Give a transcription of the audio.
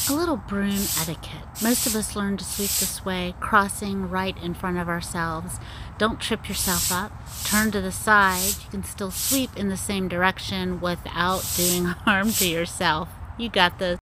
A little broom etiquette. Most of us learn to sweep this way, crossing right in front of ourselves. Don't trip yourself up. Turn to the side. You can still sweep in the same direction without doing harm to yourself. You got this.